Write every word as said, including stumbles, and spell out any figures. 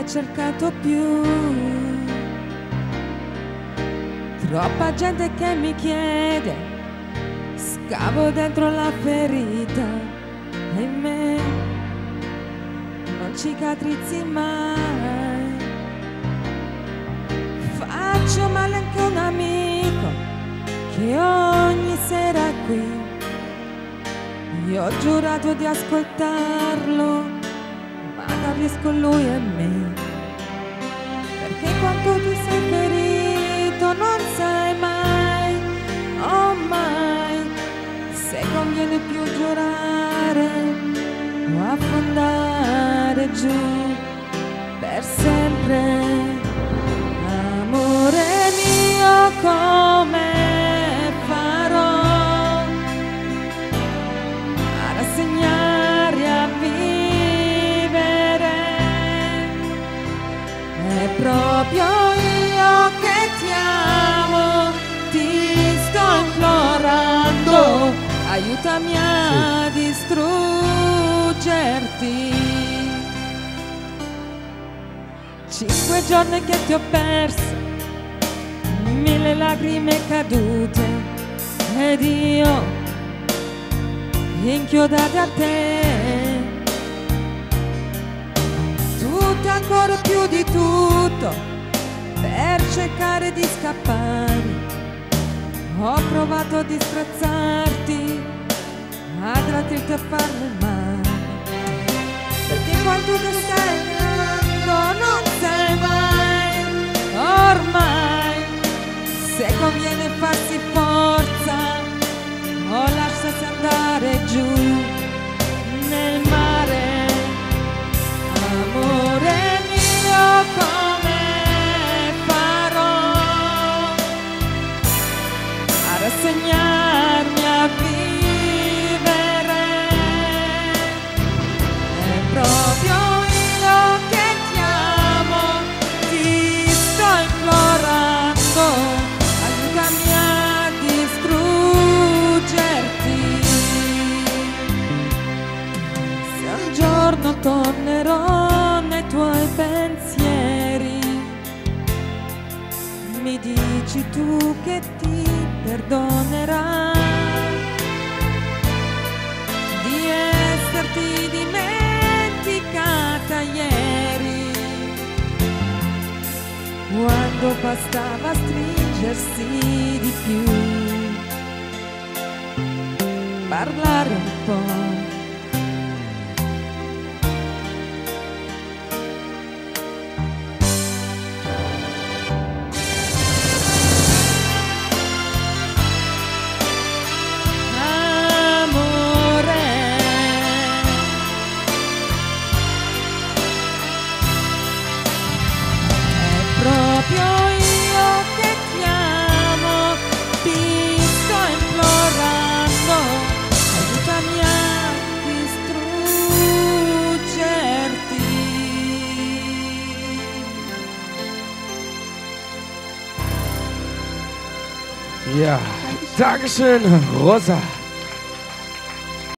mai cercato più. Troppa gente che mi chiede, scavo dentro la ferita e in me non cicatrizzi mai. Faccio male anche a un amico che ogni sera è qui. Io ho giurato di ascoltarlo, ma non riesco lui e me. Perché quando ti sei ferito non sai mai, oh mai, se conviene più giurare o affondare giù per sempre. Amore mio, come farò a rassegnare a vivere? È proprio io che ti amo, ti sto implorando, aiutami a distruggerti. Cinque giorni che ti ho perso, mille lacrime cadute ed io inchiodate a te. Tutto ancora più di tutto per cercare di scappare. Ho provato a disprezzarti, a trattirti a farmi male, perché quando tu stai andando non sai mai, ormai, se conviene farsi forza o lasciarsi andare giù nel mare. Amore mio, come farò a rassegnarmi a vivere? È proprio io che ti amo, ti sto implorando, aiutami a distruggerti. Se un giorno tornerò nei tuoi pensieri, mi dici tu che ti perdonerai di esserti dimenticata ieri, quando bastava stringersi di più, parlare un po'. Proprio io che ti amo, ti sto implorando, aiutami a distruggerti. Ja, Dankeschön, Rosa.